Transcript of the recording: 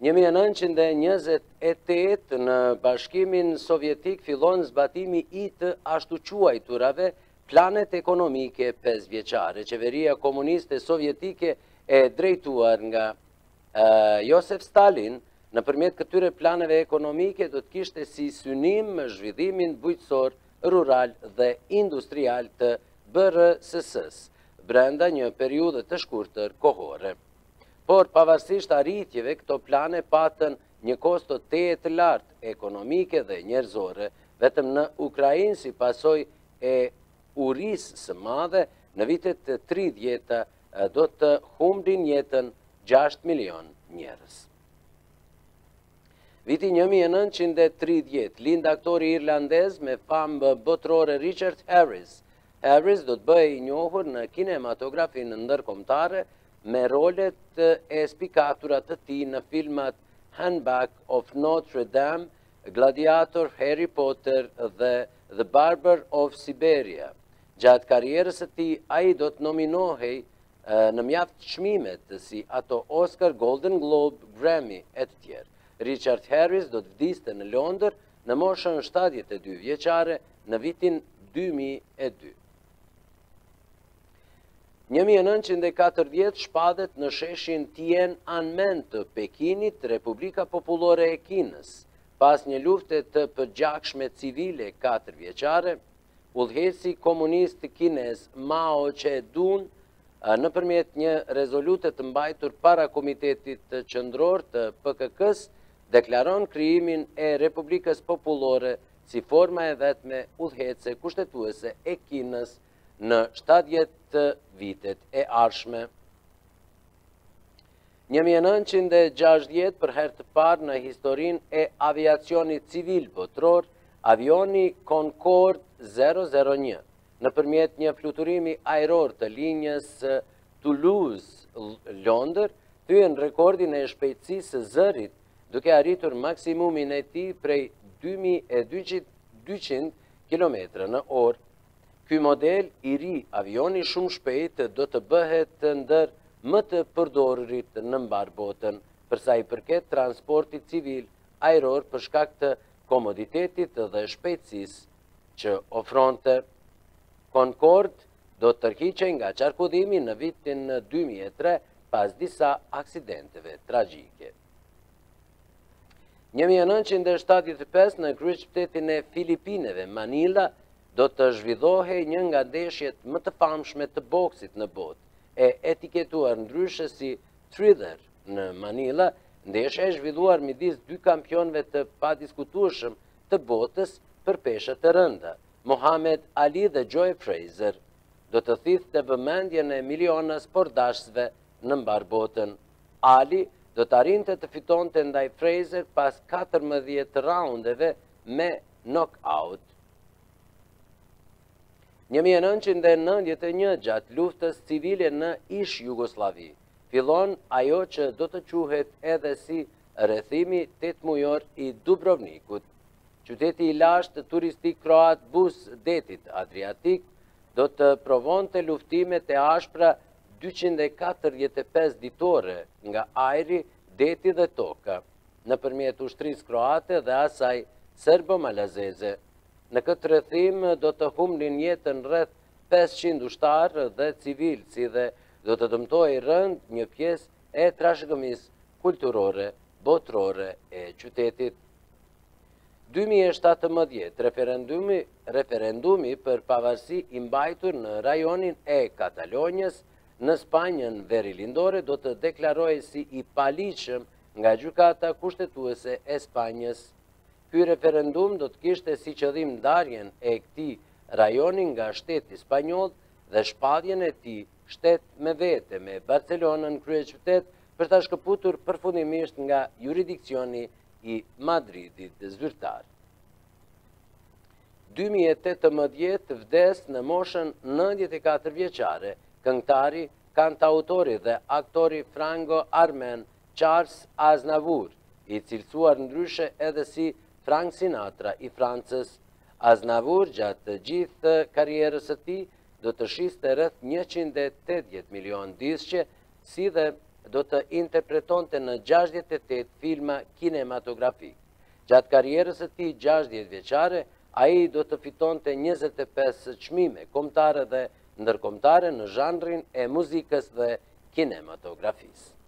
1928 në Bashkimin Sovjetik fillon zbatimi I të ashtu quajturave planet ekonomike 5 vjeçare. Qeveria komuniste sovjetike e drejtuar nga Josef Stalin nëpërmjet këtyre planeve ekonomike do të kishte si synim zhvillimin bujqësor, rural dhe industrial të BRSS-s brenda një periudhe të shkurtër kohore. Por pavarësisht arritjeve, këto plane patën një kosto të lartë ekonomike dhe njerëzore, vetëm në Ukrainë si pasojë e urisë së madhe në vitet të 30 do të humbin jetën 6 milion njerëz. Viti 1930 lind aktori irlandez me famë botërore Richard Harris. Harris do të bëhej I njohur në kinematografinë ndërkombëtare me rolet e spikatura të tij në filmat Hunchback of Notre Dame, Gladiator, Harry Potter dhe The Barber of Siberia. Gjatë karrierës së tij, ai do të nominohej në mjaft çmimet si ato Oscar, Golden Globe, Grammy e të tjerë. Richard Harris do të vdiste në Londër në moshën 72 vjeçare në vitin 2002. 1940 shpadet në sheshin Tiananmen të Pekinit, Republika Popullore e Kinës. Pas një lufte të përgjakshme civile 4 vjeçare, udhëheci komunist kinez Mao Zedong nëpërmjet një rezolute të mbajtur para Komitetit Qendror të PKK-s deklaron krijimin e Republikës Popullore si forma e vetme udhëhece kushtetuese e Kinës në 70 vitet e ardhshme. 1960 për herë të parë në historinë e aviacionit civil botror, avioni Concorde 001 nëpërmjet një fluturimi ajror të linjës Toulouse-Londër, thyen rekordin e shpejtësisë së zërit, duke arritur maksimumin e tij prej 2200 km/h. Ky model I ri avioni shumë shpejt do të bëhet ndër më të përdorurit në mbar botën, përsa I përket transportit civil ajror për shkak të komoditetit dhe shpejtësisë që ofronte. Concorde do të tërhiqej nga qarkullimi në vitin 2003 pas disa aksidenteve tragjike. 1975 në kryeqytetin e Filipineve, Manila, do të zhvillohej një nga ndeshjet më të famshme të boksit në botë, e etiketuar ndryshe si Thriller në Manila, ndeshja e zhvilluar midis dy kampionëve të padiskutueshëm të botës për peshët e rënda, Muhammad Ali dhe Joe Frazier, do të thithte vëmendjen e miliona sportdashësve në mbar botën. Ali do të arrinte të fitonte ndaj Frazier pas 14 raundeve me knockout. 1991 gjatë luftës civile në ish Jugosllavi, fillon ajo që do të quhet edhe si rrethimi 8 mujor I Dubrovnikut. Qyteti I lashtë turistik kroat bus detit Adriatik do të provonte luftimet e ashpra 245 ditore nga ajri, deti dhe toka, nëpërmjet ushtrisë kroate dhe asaj serbo-malazeze. Në këtë rrethim do të humbin jetën rreth 500 ushtarë dhe civilë, si dhe do të dëmtojë rënd një pjesë e trashëgimisë kulturore, botrore e qytetit. 2017 referendumi për pavarësi I mbajtur në rajonin e Katalonjës në Spanjën verilindore do të deklarojë si I paligjshëm nga gjykata kushtetuese e Spanjës. Ky referendum do të kishte si qëllim ndarjen e këtij rajoni nga shteti spanjoll dhe shpalljen e tij shtet me vete me Barcelonën kryeqytet për ta shkëputur përfundimisht nga jurisdiksioni I Madridit zyrtar. 2018 vdes në moshën 94 vjeçare këngëtari, kantautori dhe aktori frango-armen Charles Aznavour, I cilësuar ndryshe edhe si Frank Sinatra I Francës. Aznavour gjatë gjithë karrierës së tij do të shiste rreth 180 milion diskje, si dhe do të interpretonte në 68 filma kinematografik. Gjatë karierës e tij 60 vjeçare, ai do të fitonte 25 çmime kombëtare dhe ndërkombëtare në zhanrin e muzikës dhe kinematografisë.